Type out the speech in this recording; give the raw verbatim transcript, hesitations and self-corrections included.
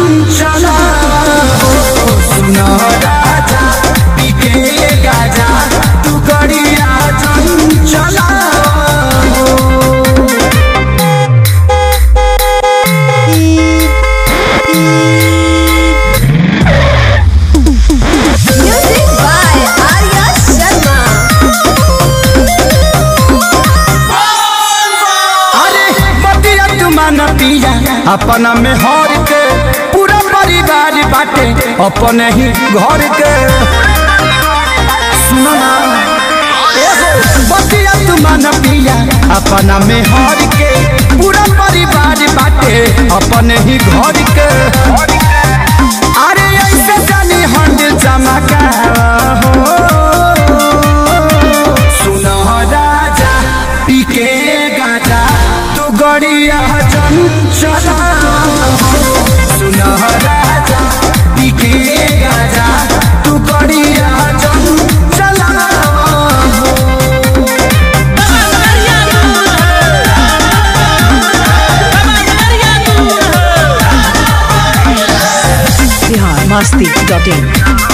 चंचला सुनो राजा पीके गाजा तू गड़िया चंचला। अपना में हर के पूरा परिवार बाटे अपने ही घर के सुनो ना बतिया तुमान पिया अपना में हर के पूरा परिवार बाटे अपने ही घर के। अरे ऐसे जानी हंड चमका हो सुनो राजा पीके गाजा तू गड़िया चंचला सुनो राजा पीके गाजा तू गड़िया चंचला। बिहार मस्ती डॉट इन।